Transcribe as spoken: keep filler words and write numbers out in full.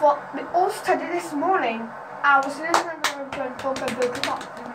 But we all studied this morning. I was listening to the book and book